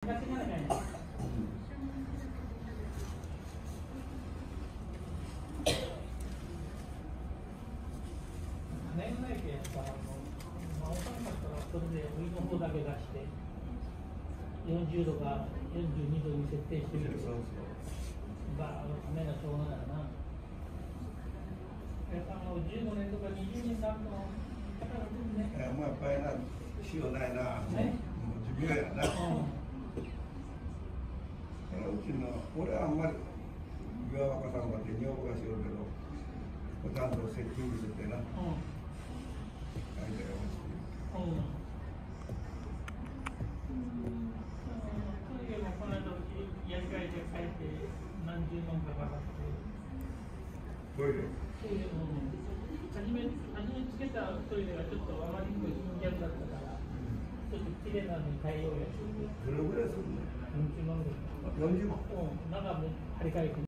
40度か42度に設定してみると、バーのためがしょうがないな。15年とか20年経つの方が来るね。 もうやっぱりな、しようないな、もう寿命やな。うちの、俺はあんまり岩若さんはって女房がしようけど、ちゃんとセッティングしてな。 やり替えて帰って何十万かかってトイレ初めつけたトイレがちょっとあまりにも貧弱だったからちょっときれいなのに変えようやってどれぐらいするの？ 40万ぐらい。 40万？ 中も張り替えて